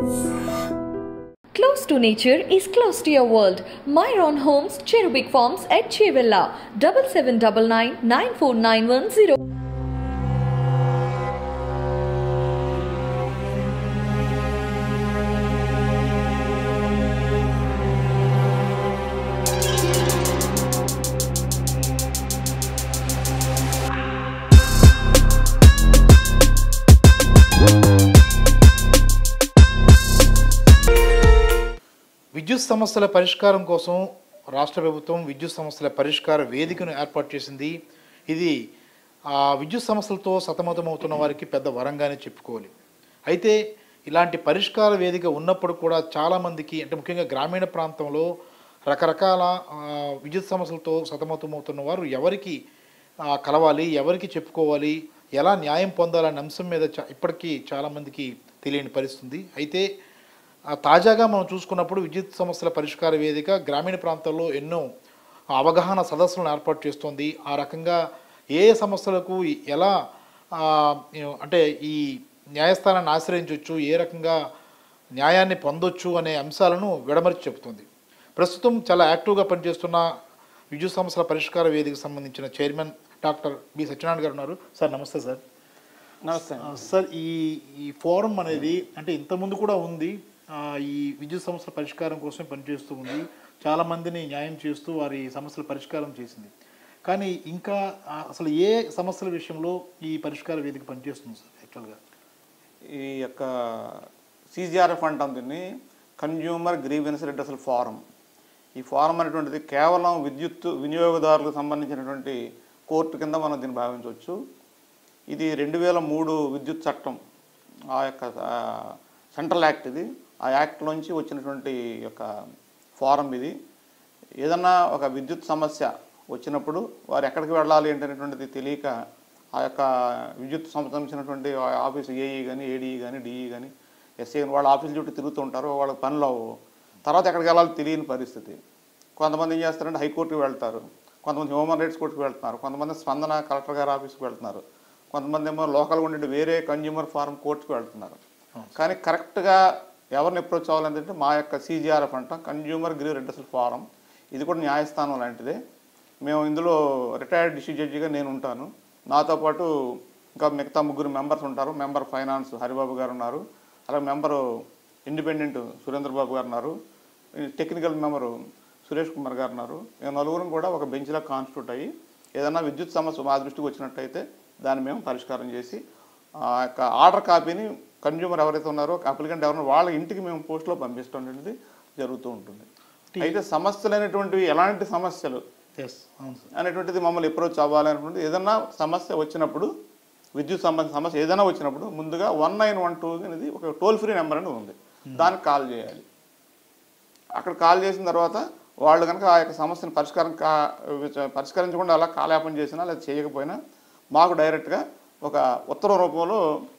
Close to nature is close to your world. Myron Homes, Cherubic Farms at Chevilla, 7799 94910. విద్యుత్ సమస్యల పరిష్కారం కోసం రాష్ట్ర ప్రభుత్వం విద్యుత్ సమస్యల పరిష్కార వేదికను ఏర్పాటు చేసింది. ఇది విద్యుత్ సమస్యలతో సతమతమవుతున్న వారికి పెద్ద వరంగానే చెప్పుకోవాలి. అయితే ఇలాంటి పరిష్కార వేదిక ఉన్నప్పుడు కూడా చాలామందికి, అంటే ముఖ్యంగా గ్రామీణ ప్రాంతంలో రకరకాల విద్యుత్ సమస్యలతో సతమతమవుతున్న వారు ఎవరికి కలవాలి, ఎవరికి చెప్పుకోవాలి, ఎలా న్యాయం పొందాలనే అంశం మీద ఇప్పటికీ చాలామందికి తెలియని పరిస్థితుంది. అయితే తాజాగా మనం చూసుకున్నప్పుడు విద్యుత్ సమస్యల పరిష్కార వేదిక గ్రామీణ ప్రాంతాల్లో ఎన్నో అవగాహన సదస్సులను ఏర్పాటు చేస్తోంది. ఆ రకంగా ఏ సమస్యలకు ఎలా అంటే ఈ న్యాయస్థానాన్ని ఆశ్రయించవచ్చు, ఏ రకంగా న్యాయాన్ని పొందొచ్చు అనే అంశాలను విడమర్చి చెబుతుంది. ప్రస్తుతం చాలా యాక్టివ్గా పనిచేస్తున్న విద్యుత్ సమస్యల పరిష్కార వేదికకు సంబంధించిన చైర్మన్ డాక్టర్ బి సత్యనారాయణ గారు ఉన్నారు. సార్ నమస్తే. సార్ నమస్తే సార్. ఈ ఫోరం అనేది అంటే ఇంతకుముందు కూడా ఉంది, ఈ విద్యుత్ సమస్యల పరిష్కారం కోసం పనిచేస్తూ ఉంది, చాలామందిని న్యాయం చేస్తూ వారి సమస్యల పరిష్కారం చేసింది. కానీ ఇంకా అసలు ఏ సమస్యల విషయంలో ఈ పరిష్కార వేదిక పనిచేస్తుంది సార్? యాక్చువల్గా ఈ యొక్క సిజిఆర్ఎఫ్ అంటాం దీన్ని, కన్జ్యూమర్ గ్రీవెన్స్ రిడ్రెసల్ ఫోరం. ఈ ఫోరం అనేటువంటిది కేవలం విద్యుత్ వినియోగదారులకు సంబంధించినటువంటి కోర్టు కింద మనం దీన్ని భావించవచ్చు. ఇది 2003 విద్యుత్ చట్టం, ఆ యొక్క సెంట్రల్ యాక్ట్ ఇది. ఆ యాక్ట్లోంచి వచ్చినటువంటి యొక్క ఫోరం ఇది. ఏదన్నా ఒక విద్యుత్ సమస్య వచ్చినప్పుడు వారు ఎక్కడికి వెళ్ళాలి అనేటువంటిది తెలియక ఆ యొక్క విద్యుత్ సంబంధించినటువంటి ఆఫీసు ఏఈ కానీ, ఏడీఈ కానీ, డిఈ కానీ, ఎస్ఐ కానీ వాళ్ళ ఆఫీసుల చుట్టూ తిరుగుతూ ఉంటారు. వాళ్ళకి పనులు అవ్వవు. తర్వాత ఎక్కడికి వెళ్ళాలో తెలియని పరిస్థితి. కొంతమంది ఏం చేస్తారంటే హైకోర్టుకి వెళ్తారు, కొంతమంది హ్యూమన్ రైట్స్ కోర్టుకి వెళ్తున్నారు, కొంతమంది స్పందన కలెక్టర్ గారి ఆఫీస్కి వెళ్తున్నారు, కొంతమంది ఏమో లోకల్గా ఉండే వేరే కన్జ్యూమర్ ఫారం కోర్టుకి వెళ్తున్నారు. కానీ కరెక్ట్గా ఎవరిని అప్రోచ్ అవ్వాలంటే మా యొక్క సిజిఆర్ఎఫ్ అంటాం, కన్జ్యూమర్ గ్రీవ్ రిడ్రెసల్ ఫోరం. ఇది కూడా న్యాయస్థానం లాంటిదే. మేము ఇందులో రిటైర్డ్ డిస్ట్రిక్ట్ జడ్జిగా నేను ఉంటాను. నాతో పాటు ఇంకా మిగతా 3 మెంబర్స్ ఉంటారు. మెంబర్ ఫైనాన్స్ హరిబాబు గారు ఉన్నారు, అలాగే మెంబరు ఇండిపెండెంట్ సురేంద్రబాబు గారు ఉన్నారు, టెక్నికల్ మెంబరు సురేష్ కుమార్ గారు ఉన్నారు. మేము 4 కూడా ఒక బెంచ్లా కాన్స్టిట్యూట్ అయ్యి ఏదైనా విద్యుత్ సమస్య మా దృష్టికి వచ్చినట్టయితే దాన్ని మేము పరిష్కారం చేసి ఆ యొక్క ఆర్డర్ కాపీని కన్జ్యూమర్ ఎవరైతే ఉన్నారో అప్లికెంట్ ఎవరైనా వాళ్ళ ఇంటికి మేము పోస్ట్లో పంపిస్తాం అనేది జరుగుతూ ఉంటుంది. అయితే సమస్యలు అనేటువంటివి ఎలాంటి సమస్యలు అనేటువంటిది మమ్మల్ని అప్రోచ్ అవ్వాలనేటువంటిది, ఏదన్నా సమస్య వచ్చినప్పుడు విద్యుత్ సమస్య ఏదైనా వచ్చినప్పుడు ముందుగా 1912 అనేది ఒక టోల్ ఫ్రీ నెంబర్ అనేది ఉంది, దానికి కాల్ చేయాలి. అక్కడ కాల్ చేసిన తర్వాత వాళ్ళు కనుక ఆ యొక్క సమస్యను పరిష్కరించకుండా అలా కాలయాపన చేసినా లేదా చేయకపోయినా మాకు డైరెక్ట్గా ఒక ఉత్తర రూపంలో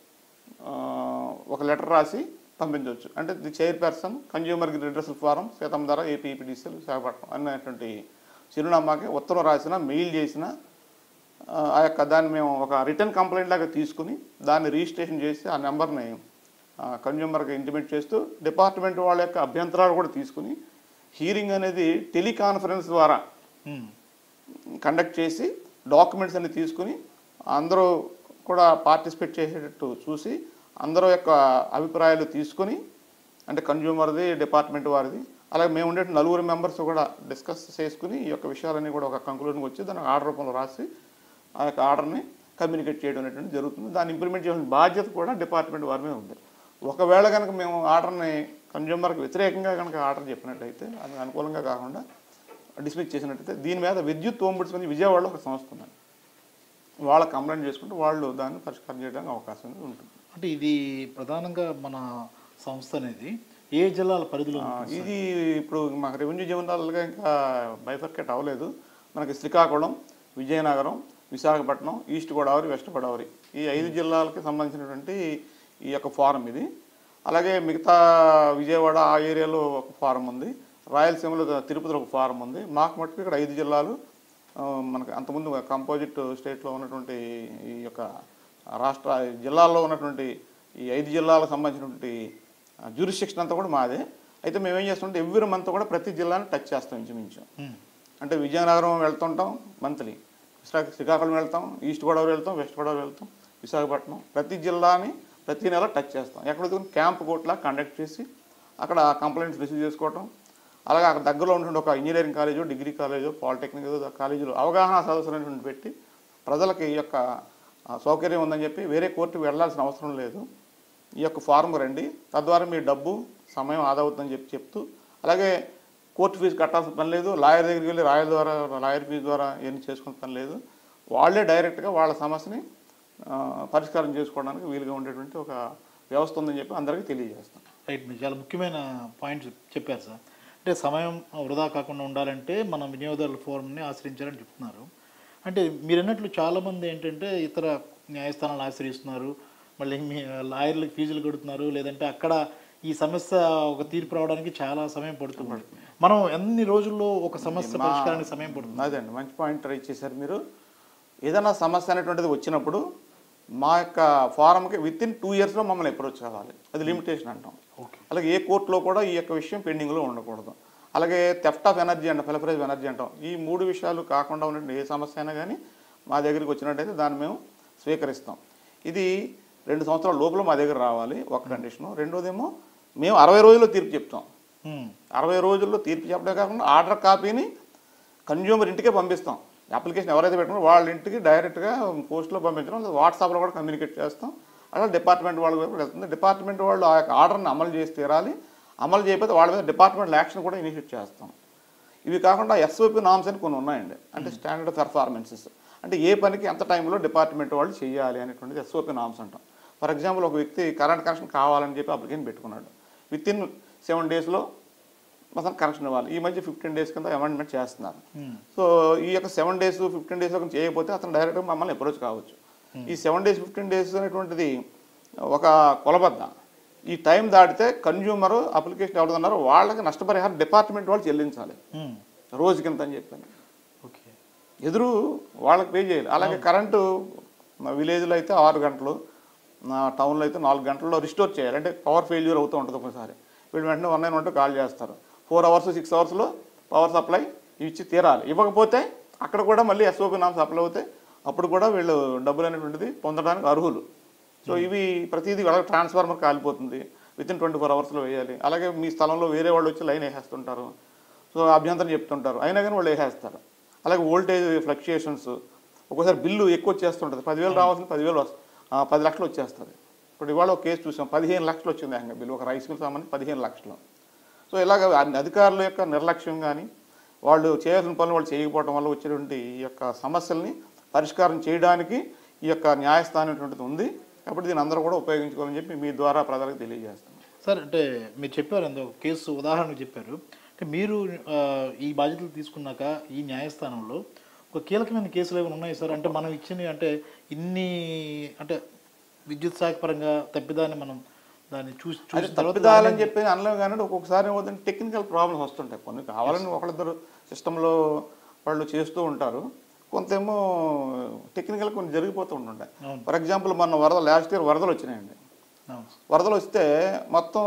ఒక లెటర్ రాసి పంపించవచ్చు. అంటే the chairperson consumer redressal forum Seethammadhara APPDCL Visakhapatnam అనేటువంటి చిరునామాకి ఉత్తరం రాసిన, మెయిల్ చేసిన ఆ యొక్క దాన్ని మేము ఒక రిటర్న్ కంప్లైంట్ లాగా తీసుకుని దాన్ని రిజిస్ట్రేషన్ చేసి ఆ నెంబర్ని కన్జ్యూమర్కి ఇంటిమేట్ చేస్తూ డిపార్ట్మెంట్ వాళ్ళ యొక్క అభ్యంతరాలు కూడా తీసుకుని హీరింగ్ అనేది టెలికాన్ఫరెన్స్ ద్వారా కండక్ట్ చేసి డాక్యుమెంట్స్ అన్ని తీసుకుని అందరూ కూడా పార్టిసిపేట్ చేసేటట్టు చూసి అందరూ యొక్క అభిప్రాయాలు తీసుకొని, అంటే కన్జ్యూమర్ది, డిపార్ట్మెంట్ వారిది, అలాగే మేము ఉండే 4 మెంబర్స్ కూడా డిస్కస్ చేసుకుని ఈ యొక్క విషయాలన్నీ కూడా ఒక కంక్లూజన్కి వచ్చి దాన్ని ఆర్డర్ రూపంలో రాసి ఆ యొక్క ఆర్డర్ని కమ్యూనికేట్ చేయడం అనేటువంటి జరుగుతుంది. దాన్ని ఇంప్లిమెంట్ చేయాల్సిన బాధ్యత కూడా డిపార్ట్మెంట్ వారి మీద ఉంది. ఒకవేళ కనుక మేము ఆర్డర్ని కన్జ్యూమర్కి వ్యతిరేకంగా కనుక ఆర్డర్ చెప్పినట్టయితే, అది అనుకూలంగా కాకుండా డిస్మిస్ చేసినట్టయితే దీని మీద విద్యుత్ ఓంబుడ్స్మన్ విజయవాడలో ఒక సంస్థ ఉంది, వాళ్ళ కంప్లైంట్ చేసుకుంటే వాళ్ళు దాన్ని పరిష్కారం చేయడానికి అవకాశం ఉంటుంది. అంటే ఇది ప్రధానంగా మన సంస్థ అనేది ఏ జిల్లాల పరిధిలో? ఇది ఇప్పుడు మాకు రెవెన్యూ జిల్లాలుగా ఇంకా బైఫర్కేట్ అవ్వలేదు. మనకి శ్రీకాకుళం, విజయనగరం, విశాఖపట్నం, ఈస్ట్ గోదావరి, వెస్ట్ గోదావరి ఈ 5 జిల్లాలకి సంబంధించినటువంటి ఈ యొక్క ఫారం ఇది. అలాగే మిగతా విజయవాడ ఆ ఏరియాలో ఒక ఫారం ఉంది, రాయలసీమలో తిరుపతిలో ఒక ఫారం ఉంది. మాకు మటుకు ఇక్కడ 5 జిల్లాలు మనకు అంతకుముందు కంపోజిట్ స్టేట్లో ఉన్నటువంటి ఈ యొక్క రాష్ట్ర జిల్లాల్లో ఉన్నటువంటి ఈ 5 జిల్లాలకు సంబంధించినటువంటి జ్యూరిస్డిక్షన్ అంతా కూడా మాదే. అయితే మేము ఏం చేస్తుంటే ఎవ్రీ మంత్ కూడా ప్రతి జిల్లాని టచ్ చేస్తాం ఇంచుమించు. అంటే విజయనగరం వెళ్తుంటాం మంత్లీ, శ్రీకాకుళం వెళ్తాం, ఈస్ట్ గోదావరి వెళ్తాం, వెస్ట్ గోదావరి వెళ్తాం, విశాఖపట్నం, ప్రతి జిల్లాని ప్రతి నెల టచ్ చేస్తాం. ఎక్కడ క్యాంప్ కోట్లా కండక్ట్ చేసి అక్కడ కంప్లైంట్స్ రిసీవ్ చేసుకోవటం, అలాగే అక్కడ దగ్గరలో ఉన్నటువంటి ఒక ఇంజనీరింగ్ కాలేజో, డిగ్రీ కాలేజో, పాలిటెక్నిక్ కాలేజీలో అవగాహన సదస్సులు అనేటువంటి పెట్టి ప్రజలకి ఈ యొక్క సౌకర్యం ఉందని చెప్పి వేరే కోర్టుకు వెళ్లాల్సిన అవసరం లేదు, ఈ యొక్క ఫార్మ్ రండి, తద్వారా మీ డబ్బు సమయం ఆదా అవుతుందని చెప్తూ, అలాగే కోర్టు ఫీజు కట్టాల్సిన పని లేదు, లాయర్ దగ్గరికి వెళ్ళి లాయర్ ఫీజు ద్వారా ఏం చేసుకునే పని లేదు, వాళ్ళే డైరెక్ట్గా వాళ్ళ సమస్యని పరిష్కారం చేసుకోవడానికి వీలుగా ఉండేటువంటి ఒక వ్యవస్థ ఉందని చెప్పి అందరికీ తెలియజేస్తాం. రైట్, మీరు చాలా ముఖ్యమైన పాయింట్స్ చెప్పారు సార్. అంటే సమయం వృధా కాకుండా ఉండాలంటే మనం వినియోగదారుల ఫోరంని ఆశ్రయించాలని చెప్తున్నారు. అంటే మీరు అన్నట్లు చాలామంది ఏంటంటే ఇతర న్యాయస్థానాలు ఆశ్రయిస్తున్నారు, మళ్ళీ మీ లాయర్లకు ఫీజులు కడుతున్నారు, లేదంటే అక్కడ ఈ సమస్య ఒక తీర్పు రావడానికి చాలా సమయం పడుతుంది. మనం ఎన్ని రోజుల్లో ఒక సమస్య పరిష్కారానికి సమయం పడుతుంది? అదండి, మంచి పాయింట్ రైట్ చేశారు మీరు. ఏదైనా సమస్య అనేటువంటిది వచ్చినప్పుడు మా యొక్క ఫారంకి విత్ ఇన్ 2 yearsలో మమ్మల్ని అప్రోచ్ కావాలి, అది లిమిటేషన్ అంటాం. అలాగే ఏ కోర్టులో కూడా ఈ యొక్క విషయం పెండింగ్లో ఉండకూడదు. అలాగే థెఫ్ట్ ఆఫ్ ఎనర్జీ అంటాం, ఫెలఫరేజ్ ఆఫ్ ఎనర్జీ అంటాం. ఈ 3 విషయాలు కాకుండా ఉన్నటువంటి ఏ సమస్య అయినా కానీ మా దగ్గరికి వచ్చినట్టయితే దాన్ని మేము స్వీకరిస్తాం. ఇది 2 సంవత్సరాల లోపల మా దగ్గర రావాలి, ఒక కండిషను. రెండోదేమో మేము 60 రోజుల్లో తీర్పు చెప్తాం. 60 రోజుల్లో తీర్పు చెప్పడమే కాకుండా ఆర్డర్ కాపీని కన్జ్యూమర్ ఇంటికే పంపిస్తాం. అప్లికేషన్ ఎవరైతే పెట్టుకున్నారో వాళ్ళ ఇంటికి డైరెక్ట్గా పోస్ట్లో పంపించడం, వాట్సాప్లో కూడా కమ్యూనికేట్ చేస్తాం. అలా డిపార్ట్మెంట్ వాళ్ళు కూడా వెళ్తుంది. డిపార్ట్మెంట్ వాళ్ళు ఆ యొక్క ఆర్డర్ని అమలు చేసి తీరాలి. అమలు చేయకపోతే వాళ్ళ మీద డిపార్ట్మెంట్ యాక్షన్ కూడా ఇనిషియేట్ చేస్తాం. ఇవి కాకుండా ఎస్ఓపి నామ్స్ అని కొన్ని ఉన్నాయండి, అంటే స్టాండర్డ్ పెర్ఫార్మెన్సెస్, అంటే ఏ పనికి ఎంత టైంలో డిపార్ట్మెంట్ వాళ్ళు చేయాలి అనేటువంటిది ఎస్ఓపి నామ్స్ అంటాం. ఫర్ ఎగ్జాంపుల్, ఒక వ్యక్తి కరెంట్ కనెక్షన్ కావాలని చెప్పి అప్లికేషన్ పెట్టుకున్నాడు, విత్ ఇన్ 7 daysలో అతను కనెక్షన్ ఇవ్వాలి. ఈ మధ్య 15 days కింద అమెండ్మెంట్ చేస్తున్నారు. సో ఈ యొక్క 7 days 15 daysలో చేయకపోతే అతను డైరెక్ట్గా మమ్మల్ని అప్రోచ్ కావచ్చు. ఈ 7 days 15 days అనేటువంటిది ఒక కొలబద్ద. ఈ టైం దాటితే కన్జ్యూమర్ అప్లికేషన్ ఎవరున్నారో వాళ్ళకి నష్టపరిహారం డిపార్ట్మెంట్ వాళ్ళు చెల్లించాలి రోజుకింత అని చెప్పాను. ఎదురు వాళ్ళకి పే చేయాలి. అలాగే కరెంటు విలేజ్లో అయితే 6 గంటలు, టౌన్లో అయితే 4 గంటల్లో రిస్టోర్ చేయాలి. అంటే పవర్ ఫెయిల్యూర్ అవుతూ ఉంటుంది ఒకసారి, వీళ్ళు వెంటనే 191 కాల్ చేస్తారు. 4 hours 6 hours పవర్ సప్లై ఇచ్చి తీరాలి. ఇవ్వకపోతే అక్కడ కూడా మళ్ళీ ఎస్ఓపి నామ్స్ అప్లై అవుతాయి, అప్పుడు కూడా వీళ్ళు డబ్బులు అనేటువంటిది పొందడానికి అర్హులు. సో ఇవి ప్రతిదీ అలాగే ట్రాన్స్ఫార్మర్ కాలిపోతుంది, విత్ ఇన్ 24 hours వేయాలి. అలాగే మీ స్థలంలో వేరే వాళ్ళు వచ్చి లైన్ వేసేస్తుంటారు, సో అభ్యంతరం చెప్తుంటారు, అయినా కానీ వాళ్ళు వేసేస్తారు. అలాగే వోల్టేజ్ ఫ్లక్చుయేషన్స్, ఒక్కోసారి బిల్లు ఎక్కువ వచ్చేస్తుంటుంది, 10,000 రావాల్సిన 10 లక్షలు వచ్చేస్తుంది. ఇప్పుడు ఇవాళ ఒక కేసు చూసాం, 15 లక్షలు వచ్చింది ఏకంగా బిల్లు, ఒక రైస్ మిల్ సంబంధించి 15 లక్షలు. సో ఇలాగ అధికారుల యొక్క నిర్లక్ష్యం కానీ వాళ్ళు చేయాల్సిన పనులు వాళ్ళు చేయకపోవడం వల్ల వచ్చేటువంటి ఈ యొక్క సమస్యల్ని పరిష్కారం చేయడానికి ఈ యొక్క న్యాయస్థానం అనేటువంటిది ఉంది. కాబట్టి దీన్ని అందరూ కూడా ఉపయోగించుకోవాలని చెప్పి మీ ద్వారా ప్రజలకు తెలియజేస్తాం. సార్, అంటే మీరు చెప్పారు ఒక కేసు ఉదాహరణకు చెప్పారు, అంటే మీరు ఈ బాధ్యతలు తీసుకున్నాక ఈ న్యాయస్థానంలో ఒక కీలకమైన కేసులు ఏమైనా ఉన్నాయి సార్? అంటే మనం ఇచ్చిన అంటే ఇన్ని అంటే విద్యుత్ శాఖ పరంగా తప్పిదాన్ని మనం దాన్ని చూసి తప్పిదాలని చెప్పి అనలేము. కానీ ఒక్కొక్కసారి ఏమవుతుంది, టెక్నికల్ ప్రాబ్లమ్స్ వస్తుంటాయి. కొన్ని కావాలని ఒకళ్ళిద్దరు సిస్టంలో వాళ్ళు చేస్తూ ఉంటారు, కొంతేమో టెక్నికల్ కొన్ని జరిగిపోతూ ఉంటుంటాయి. ఫర్ ఎగ్జాంపుల్ మన లాస్ట్ ఇయర్ వరదలు వచ్చినాయండి. వరదలు వస్తే మొత్తం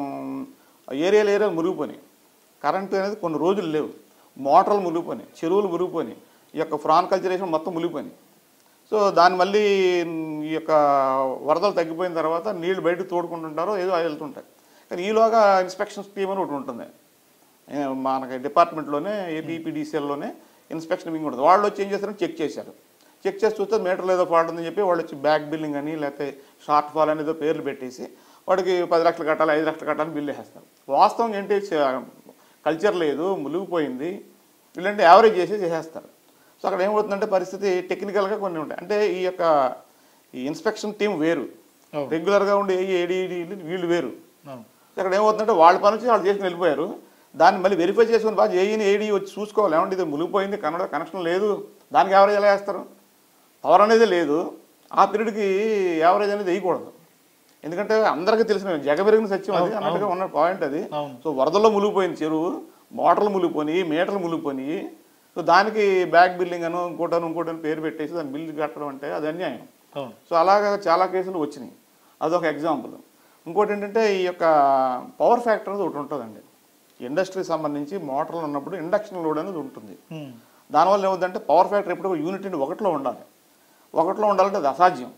ఏరియాలు మురిగిపోయినాయి, కరెంటు అనేది కొన్ని రోజులు లేవు, మోటార్లు మురిగిపోయినాయి, చెరువులు మురిగిపోయినాయి, ఈ యొక్క ఫ్రాన్ కల్చరేషన్ మొత్తం మునిగిపోయినాయి. సో దాన్ని మళ్ళీ ఈ యొక్క వరదలు తగ్గిపోయిన తర్వాత నీళ్లు బయటకు తోడుకుంటుంటారో ఏదో వెళ్తుంటాయి. కానీ ఈలోగా ఇన్స్పెక్షన్స్ టీమ్ అని ఒకటి ఉంటుంది మనకి డిపార్ట్మెంట్లోనే, ఏపీపీడీసీఎల్లోనే ఇన్స్పెక్షన్ వింగ్ ఉంటుంది. వాళ్ళు వచ్చి ఏం చేస్తారని చెక్ చేశారు. చెక్ చేసి చూస్తే మీటర్లో ఏదో ఫాల్ట్ ఉందని చెప్పి వాళ్ళు వచ్చి బ్యాక్ బిల్లింగ్ అని లేకపోతే షార్ట్ ఫాల్ అని ఏదో పేర్లు పెట్టేసి వాడికి 10 లక్షలు కట్టాలి, 5 లక్షలు కట్టాలని బిల్లు వేస్తారు. వాస్తవం ఏంటి, కల్చర్ లేదు, మునిగిపోయింది, వీళ్ళంటే యావరేజ్ చేసేస్తారు. సో అక్కడ ఏమవుతుందంటే పరిస్థితి టెక్నికల్గా కొన్ని ఉంటాయి. అంటే ఈ యొక్క ఈ ఇన్స్పెక్షన్ టీం వేరు, రెగ్యులర్గా ఉండే ఏడీఈడీ వీళ్ళు వేరు. సో అక్కడ ఏమవుతుందంటే వాళ్ళ పని వచ్చి వాళ్ళు చేసుకుని వెళ్ళిపోయారు. దాన్ని మళ్ళీ వెరిఫై చేసుకుని బాగా ఏఈని ఏడీ వచ్చి చూసుకోవాలి, ఏమంటే ఇది మునిగిపోయింది, కనెక్షన్ లేదు, దానికి యావరేజ్ ఎలా వేస్తారు? పవర్ అనేది లేదు, ఆ పీరియడ్కి యావరేజ్ అనేది వేయకూడదు. ఎందుకంటే అందరికీ తెలిసిన జగమెరిగిన సత్యం అది అన్నట్టుగా ఉన్న పాయింట్ అది. సో వరదల్లో మునిగిపోయింది చెరువు, మోటార్లు మునిగిపోయి, మీటర్లు మునిగిపోయి, సో దానికి బ్యాక్ బిల్లింగ్ అను ఇంకోటని పేరు పెట్టేసి దాన్ని బిల్లు కట్టడం అంటే అది అన్యాయం. సో అలాగా చాలా కేసులు వచ్చినాయి, అదొక ఎగ్జాంపుల్. ఇంకోటి ఏంటంటే ఈ యొక్క పవర్ ఫ్యాక్టర్ అనేది ఒకటి ఉంటుందండి. ఇండస్ట్రీకి సంబంధించి మోటార్లు ఉన్నప్పుడు ఇండక్షన్ లోడ్ అనేది ఉంటుంది. దానివల్ల ఏమవుతుందంటే పవర్ ఫ్యాక్టర్ ఎప్పుడు యూనిట్ ఒకటిలో ఉండాలి. ఒకటిలో ఉండాలంటే అది అసాధ్యం.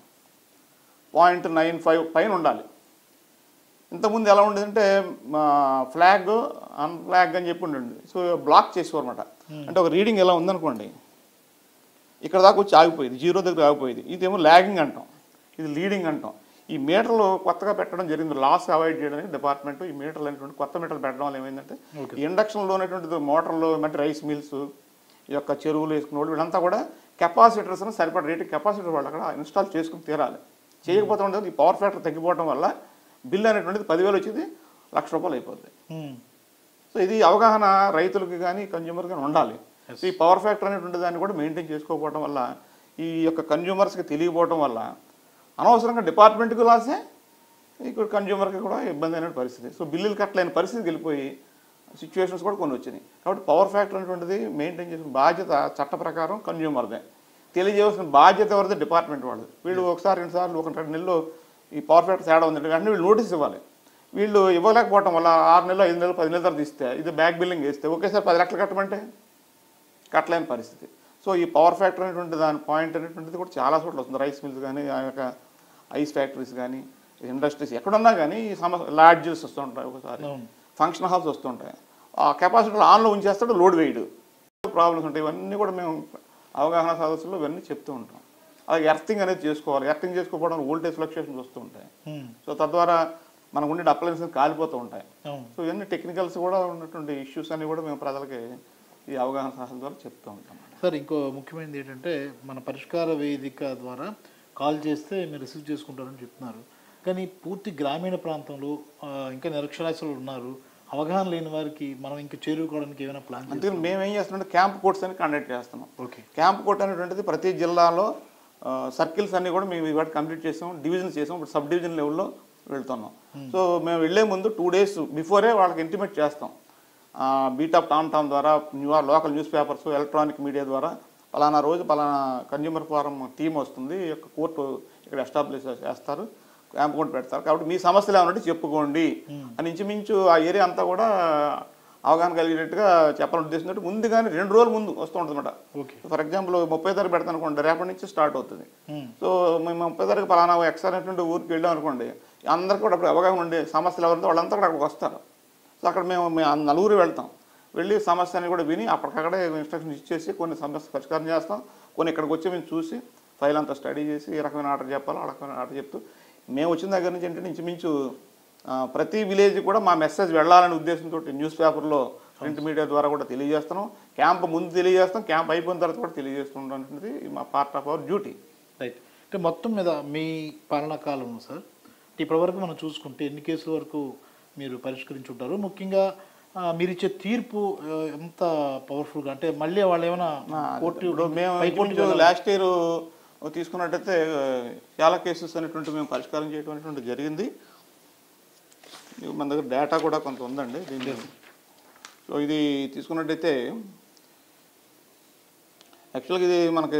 0.95 పైన ఉండాలి. ఇంతకుముందు ఎలా ఉండేదంటే ఫ్లాగ్ అన్ఫ్లాగ్ అని చెప్పి ఉండండి. సో బ్లాక్ చేసేవారు అనమాట. అంటే ఒక రీడింగ్ ఎలా ఉందనుకోండి, ఇక్కడ దాకా వచ్చి ఆగిపోయింది, 0 దగ్గర ఆగిపోయింది. ఇదేమో ల్యాగింగ్ అంటాం, ఇది లీడింగ్ అంటాం. ఈ మీటర్లు కొత్తగా పెట్టడం జరిగింది, లాస్ అవాయిడ్ చేయడానికి డిపార్ట్మెంట్ ఈ మీటర్లు అనేటువంటి కొత్త మీటర్లు పెట్టడం వల్ల ఏమైందంటే ఈ ఇండక్షన్లో ఉన్నటువంటి మోటార్లు అంటే రైస్ మిల్స్, ఈ యొక్క చెరువులు వేసుకున్న వాళ్ళు వీళ్ళంతా కూడా కెపాసిటర్స్ సరిపడ రేటు కెపాసిటర్ వాళ్ళు అక్కడ ఇన్స్టాల్ చేసుకుని తీరాలి. చేయకపోతే ఉండదు ఈ పవర్ ఫ్యాక్టర్ తగ్గిపోవడం వల్ల బిల్ అనేటువంటిది 10,000 వచ్చేది ₹1,00,000 అయిపోతుంది. సో ఇది అవగాహన రైతులకి కానీ కన్జ్యూమర్కి కానీ ఉండాలి. సో ఈ పవర్ ఫ్యాక్టర్ అనేటువంటి దాన్ని కూడా మెయింటైన్ చేసుకోకపోవడం వల్ల ఈ యొక్క కన్జ్యూమర్స్కి తెలియకపోవడం వల్ల అనవసరంగా డిపార్ట్మెంట్కి లాసే, ఇక్కడ కన్జ్యూమర్కి కూడా ఇబ్బంది అయిన పరిస్థితి. సో బిల్లులు కట్టలేని పరిస్థితికి వెళ్ళిపోయి సిచ్యువేషన్స్ కూడా కొన్ని వచ్చినాయి. కాబట్టి పవర్ ఫ్యాక్టర్ అనేటువంటిది మెయింటైన్ చేసిన బాధ్యత చట్ట ప్రకారం కన్జ్యూమర్దే. తెలియజేయాల్సిన బాధ్యత ఎవరిదే? డిపార్ట్మెంట్ వాళ్ళు. వీళ్ళు ఒకసారి 2 సార్లు 1-2 నెలలు ఈ పవర్ ఫ్యాక్టర్ తేడా ఉందంటే వెంటనే వీళ్ళు నోటీస్ ఇవ్వాలి. వీళ్ళు ఇవ్వలేకపోవడం వల్ల 6 నెలలు 5 నెలలు 10 నెలల తర్వాత ఇస్తే ఇది బ్యాక్ బిల్లింగ్ వేస్తే ఒకేసారి 10 లక్షలు కట్టమంటే కట్టలేని పరిస్థితి. సో ఈ పవర్ ఫ్యాక్టర్ అనేటువంటి దాని పాయింట్ అనేటువంటిది కూడా చాలా చోట్ల వస్తుంది. రైస్ మిల్స్ కానీ, ఆ యొక్క ఐస్ ఫ్యాక్టరీస్ కానీ, ఇండస్ట్రీస్ ఎక్కడున్నా కానీ ఈ సమస్య లాడ్జెస్ వస్తుంటాయి, ఒకసారి ఫంక్షన్ హాల్స్ వస్తుంటాయి. ఆ కెపాసిటీలు ఆన్లో ఉంచేస్తాడు, లోడ్ వేయడు, ప్రాబ్లమ్స్ ఉంటాయి. ఇవన్నీ కూడా మేము అవగాహన సదస్సులో ఇవన్నీ చెప్తూ ఉంటాం. అలాగే ఎర్తింగ్ అనేది చేసుకోవాలి. ఎర్తింగ్ చేసుకోకపోవడం వోల్టేజ్ ఫ్లక్చుయేషన్స్ వస్తూ ఉంటాయి. సో తద్వారా మనకు ఉండే అప్లయన్సెస్ కాలిపోతూ ఉంటాయి. సో ఇవన్నీ టెక్నికల్స్ కూడా ఉన్నటువంటి ఇష్యూస్ అన్ని కూడా మేము ప్రజలకి ఈ అవగాహన సదస్సుల ద్వారా చెప్తూ ఉంటాం. సార్ ఇంకో ముఖ్యమైనది ఏంటంటే మన పరిష్కార వేదిక ద్వారా కాల్ చేస్తే మీరు రిసీవ్ చేసుకుంటారని చెప్తున్నారు. కానీ పూర్తి గ్రామీణ ప్రాంతంలో ఇంకా నిరక్షరాస్యులు ఉన్నారు, అవగాహన లేని వారికి మనం ఇంకా చేరుకోవడానికి ఏమైనా ప్లాన్? అందుకని మేము ఏం చేస్తున్నాం, క్యాంప్ కోర్ట్స్ అని కండక్ట్ చేస్తున్నాం. ఓకే. క్యాంప్ కోర్ట్ అనేటువంటిది ప్రతి జిల్లాలో సర్కిల్స్ అన్నీ కూడా మేము ఇవాటి కంప్లీట్ చేసాం, డివిజన్స్ చేసాం, ఇప్పుడు సబ్ డివిజన్ లెవెల్లో వెళ్తున్నాం. సో మేము వెళ్ళే ముందు 2 days బిఫోరే వాళ్ళకి ఇంటిమేట్ చేస్తాం. బీటాప్ టామ్ ద్వారా local news papers, electronic media ద్వారా పలానా రోజు పలానా కన్జ్యూమర్ ఫోరం టీం వస్తుంది, ఈ యొక్క కోర్టు ఇక్కడ ఎస్టాబ్లిష్ చేస్తారు, క్యాంప్ కోర్టు పెడతారు, కాబట్టి మీ సమస్యలు ఏమన్నట్టు చెప్పుకోండి అని ఇంచుమించు ఆ ఏరియా అంతా కూడా అవగాహన కలిగేటట్టుగా చెప్పాలని ఉద్దేశించినట్టు ముందుగానే 2 రోజుల ముందు వస్తూ ఉంటుంది అనమాట. ఫర్ ఎగ్జాంపుల్ 30 తారీఖు పెడతాను అనుకోండి, రేపటి నుంచి స్టార్ట్ అవుతుంది. సో మేము 30 తారీఖు పలానా ఎక్స్ అనేటువంటి ఊరికి వెళ్ళాం అనుకోండి, అందరికీ కూడా అప్పుడు అవగాహన ఉండే సమస్యలు ఎవరితో వాళ్ళంతా కూడా అక్కడికి వస్తారు. సో అక్కడ మేము 9 వెళ్తాం, వెళ్ళి సమస్యని కూడా విని అప్పటికక్కడే ఇన్స్ట్రక్షన్స్ ఇచ్చేసి కొన్ని సమస్య పరిష్కారం చేస్తాం. కొన్ని ఇక్కడికి వచ్చి మేము చూసి ఫైల్ అంతా స్టడీ చేసి ఏ రకమైన ఆర్డర్ చెప్పాలో ఆ రకమైన ఆర్డర్ చెప్తూ మేము వచ్చిన దగ్గర నుంచి ఏంటంటే ఇంచుమించు ప్రతి విలేజ్ కూడా మా మెసేజ్ వెళ్ళాలనే ఉద్దేశంతో న్యూస్ పేపర్లో, ప్రింట్ మీడియా ద్వారా కూడా తెలియజేస్తున్నాం. క్యాంప్ ముందు తెలియజేస్తాం, క్యాంప్ అయిపోయిన తర్వాత కూడా తెలియజేస్తుంటాం అనేది మా part of our duty. Right. అంటే మొత్తం మీద మీ పాలనా కాలంలో సార్ ఇప్పటివరకు మనం చూసుకుంటే ఎన్ని కేసుల వరకు మీరు పరిష్కరించుంటారు? ముఖ్యంగా మీరు ఇచ్చే తీర్పు ఎంత పవర్ఫుల్గా, అంటే మళ్ళీ వాళ్ళు ఏమైనా మేము లాస్ట్ ఇయర్ తీసుకున్నట్టయితే చాలా కేసెస్ అనేటువంటి మేము పరిష్కారం చేయడం అనేటువంటి జరిగింది. మన దగ్గర డేటా కూడా కొంత ఉందండి దీని. సో ఇది తీసుకున్నట్టయితే యాక్చువల్గా ఇది మనకి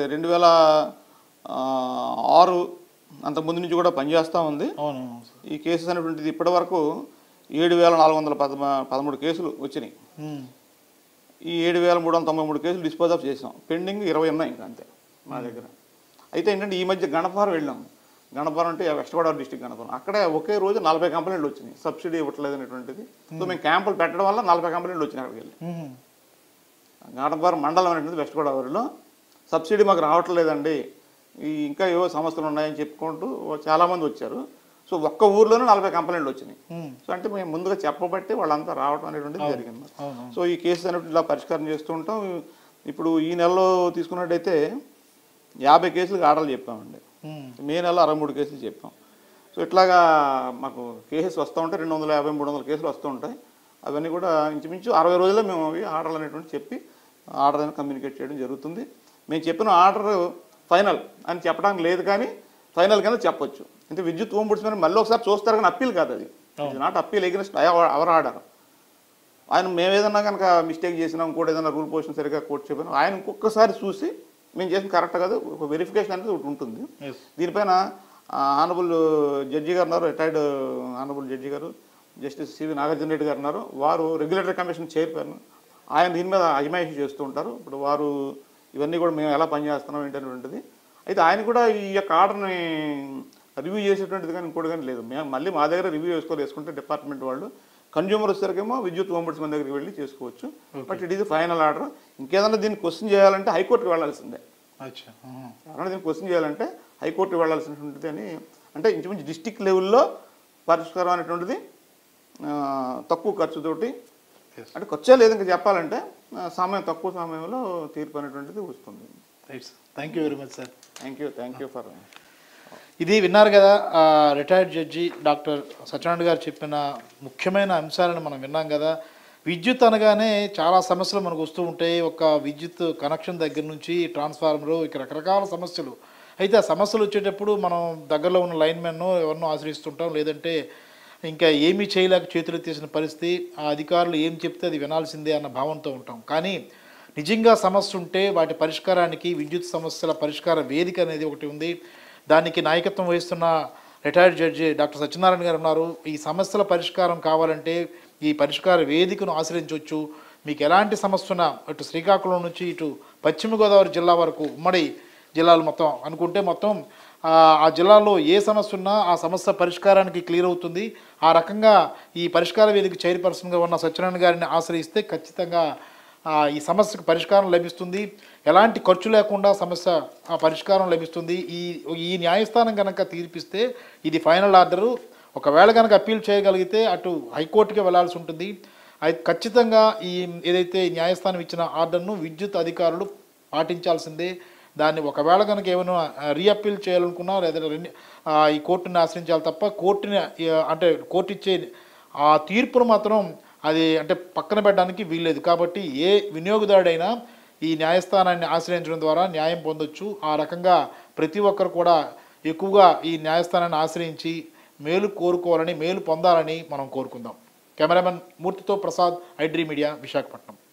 2006 అంతకుముందు నుంచి కూడా పనిచేస్తూ ఉంది. ఈ కేసెస్ అనేటువంటిది ఇప్పటి వరకు 7,413 కేసులు వచ్చినాయి. ఈ 7,393 కేసులు డిస్పోజ్ ఆఫ్ చేసాం. పెండింగ్ 20 ఉన్నాయి ఇంకా, అంతే మా దగ్గర. అయితే ఏంటంటే ఈ మధ్య గణపారం వెళ్ళాం. గణపారం అంటే వెస్ట్ గోదావరి డిస్టిక్ గణపారం. అక్కడే ఒకే రోజు 40 కంప్లైంట్లు వచ్చినాయి, సబ్సిడీ ఇవ్వట్లేదు అనేటువంటిది. సో మేము క్యాంపులు పెట్టడం వల్ల 40 కంప్లైంట్లు వచ్చినాయి అక్కడికి వెళ్ళి. గణపారం మండలం అనేటువంటిది వెస్ట్ గోదావరిలో సబ్సిడీ మాకు రావట్లేదండి, ఈ ఇంకా ఏవో సమస్యలు ఉన్నాయని చెప్పుకుంటూ చాలామంది వచ్చారు. సో ఒక్క ఊర్లోనే 40 కంప్లైంట్లు వచ్చినాయి. సో అంటే మేము ముందుగా చెప్పబట్టి వాళ్ళంతా రావడం అనేటువంటిది జరిగింది. సో ఈ కేసు అనేటువంటి ఇలా పరిష్కారం చేస్తూ ఉంటాం. ఇప్పుడు ఈ నెలలో తీసుకున్నట్టయితే 50 కేసులకు ఆర్డర్లు చెప్పామండి. మే నెలలో 63 కేసులు చెప్పాం. సో ఇట్లాగా మాకు కేసెస్ వస్తూ ఉంటాయి, 250-300 కేసులు వస్తూ ఉంటాయి. అవన్నీ కూడా ఇంచుమించు 60 రోజుల్లో మేము అవి ఆర్డర్లు అనేటువంటి చెప్పి ఆర్డర్ అని కమ్యూనికేట్ చేయడం జరుగుతుంది. మేము చెప్పిన ఆర్డర్ ఫైనల్ అని చెప్పడానికి లేదు, కానీ ఫైనల్ కింద చెప్పొచ్చు. అంటే విద్యుత్ ఓంబుడ్స్మెన్ మళ్ళీ ఒకసారి చూస్తారు, కానీ అప్పీల్ కాదు అది. ఇది not appeal against our order. ఆయన మేము ఏదన్నా కనుక మిస్టేక్ చేసినా, ఇంకోటి ఏదైనా రూల్ పొజిషన్ సరిగ్గా కోర్టు చెప్పినా ఆయన ఇంకొకసారి చూసి మేము చేసిన కరెక్ట్ కాదు, ఒక వెరిఫికేషన్ అనేది ఒకటి ఉంటుంది. దీనిపైన ఆనరబుల్ జడ్జి గారు ఉన్నారు, రిటైర్డ్ ఆనరబుల్ జడ్జి గారు జస్టిస్ సివి నాగార్జున రెడ్డి గారు ఉన్నారు. వారు రెగ్యులేటరీ కమిషన్ చైర్మన్. ఆయన దీని మీద అజమాయిషీ చేస్తూ ఉంటారు. ఇప్పుడు వారు ఇవన్నీ కూడా మేము ఎలా పనిచేస్తున్నాం ఏంటనేటువంటిది. అయితే ఆయన కూడా ఈ యొక్క ఆర్డర్ని రివ్యూ చేసేటువంటిది కానీ ఇంకోటి కానీ లేదు. మేము మళ్ళీ మా దగ్గర రివ్యూ వేసుకుంటే డిపార్ట్మెంట్ వాళ్ళు కన్జ్యూమర్ వచ్చేసరికేమో విద్యుత్ ఓంబుడ్స్మన్ దగ్గరికి వెళ్ళి చేసుకోవచ్చు. But it is final order. ఇంకేదన్నా దీన్ని క్వశ్చన్ చేయాలంటే హైకోర్టుకి వెళ్ళాల్సిందే. ఎవరైనా దీన్ని క్వశ్చన్ చేయాలంటే హైకోర్టుకి వెళ్ళాల్సినటువంటిది అని, అంటే ఇంచుమించు డిస్టిక్ లెవెల్లో పరిష్కారం అనేటువంటిది తక్కువ ఖర్చుతోటి, అంటే ఖర్చే లేదు ఇంకా చెప్పాలంటే తక్కువ సమయంలో తీర్పు అనేటువంటిది వస్తుంది. Thank you very much sir. Thank you for. ఇది విన్నారు కదా, రిటైర్డ్ జడ్జి డాక్టర్ సత్యనారాయణ గారు చెప్పిన ముఖ్యమైన అంశాలను మనం విన్నాం కదా. విద్యుత్ అనగానే చాలా సమస్యలు మనకు వస్తూ ఉంటాయి. ఒక విద్యుత్ కనెక్షన్ దగ్గర నుంచి ట్రాన్స్ఫార్మరు, ఇక రకరకాల సమస్యలు. అయితే ఆ సమస్యలు వచ్చేటప్పుడు మనం దగ్గరలో ఉన్న లైన్మెన్ను ఎవరినో ఆశ్రయిస్తుంటాం, లేదంటే ఇంకా ఏమీ చేయలేక చేతులు తీసిన పరిస్థితి. ఆ అధికారులు ఏం చెప్తే అది వినాల్సిందే అన్న భావంతో ఉంటాం. కానీ నిజంగా సమస్య ఉంటే వాటి పరిష్కారానికి విద్యుత్ సమస్యల పరిష్కార వేదిక అనేది ఒకటి ఉంది. దానికి నాయకత్వం వహిస్తున్న రిటైర్డ్ జడ్జి డాక్టర్ సత్యనారాయణ గారు ఉన్నారు. ఈ సమస్యల పరిష్కారం కావాలంటే ఈ పరిష్కార వేదికను ఆశ్రయించవచ్చు. మీకు ఎలాంటి సమస్య ఉన్నా అటు శ్రీకాకుళం నుంచి ఇటు పశ్చిమ గోదావరి జిల్లా వరకు, ఉమ్మడి జిల్లాలు మొత్తం అనుకుంటే మొత్తం ఆ జిల్లాలో ఏ సమస్య ఉన్నా ఆ సమస్య పరిష్కారానికి క్లియర్ అవుతుంది. ఆ రకంగా ఈ పరిష్కార వేదిక చైర్పర్సన్గా ఉన్న సత్యనారాయణ గారిని ఆశ్రయిస్తే ఖచ్చితంగా ఈ సమస్యకు పరిష్కారం లభిస్తుంది. ఎలాంటి ఖర్చు లేకుండా సమస్య పరిష్కారం లభిస్తుంది. ఈ న్యాయస్థానం కనుక తీర్పిస్తే ఇది ఫైనల్ ఆర్డరు. ఒకవేళ కనుక అప్పీల్ చేయగలిగితే అటు హైకోర్టుకి వెళ్లాల్సి ఉంటుంది. అయితే ఖచ్చితంగా ఏదైతే న్యాయస్థానం ఇచ్చిన ఆర్డర్ను విద్యుత్ అధికారులు పాటించాల్సిందే. దాన్ని ఒకవేళ కనుక ఏమైనా రీఅప్పీల్ చేయాలనుకున్నా లేదా ఈ కోర్టుని ఆశ్రయించాలి తప్ప కోర్టు ఇచ్చే ఆ తీర్పును మాత్రం అది పక్కన పెట్టడానికి వీల్లేదు. కాబట్టి ఏ వినియోగదారుడైనా ఈ న్యాయస్థానాన్ని ఆశ్రయించడం ద్వారా న్యాయం పొందొచ్చు. ఆ రకంగా ప్రతి ఒక్కరు కూడా ఎక్కువగా ఈ న్యాయస్థానాన్ని ఆశ్రయించి మేలు కోరుకోవాలని, మేలు పొందాలని మనం కోరుకుందాం. కెమెరామెన్ మూర్తితో ప్రసాద్, iDream మీడియా, విశాఖపట్నం.